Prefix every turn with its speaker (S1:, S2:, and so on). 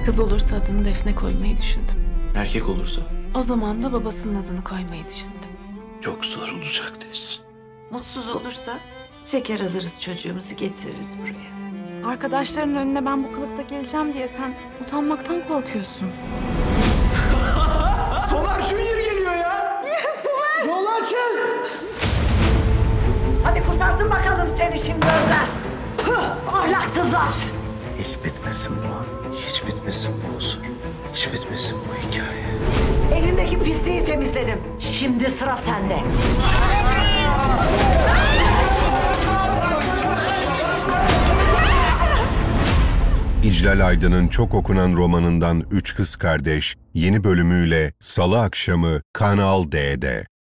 S1: Kız olursa adını Defne koymayı düşündüm.
S2: Erkek olursa?
S1: O zaman da babasının adını koymayı düşündüm.
S2: Çok zor olacak Nesin.
S3: Mutsuz olursa çeker alırız çocuğumuzu getiririz buraya.
S4: Arkadaşların önüne ben bu kılıkta geleceğim diye sen utanmaktan korkuyorsun.
S2: Somer Junior geliyor ya!
S3: Somer!
S2: Yol açın!
S3: Hadi kurtardım bakalım seni şimdi Özer. Ahlaksızlar!
S2: Hiç bitmesin bu. Hiç bitmesin bu huzur. Hiç bitmesin bu hikaye.
S3: Elimdeki pisliği temizledim. Şimdi sıra sende.
S5: İclal Aydın'ın çok okunan romanından Üç Kız Kardeş yeni bölümüyle Salı akşamı Kanal D'de.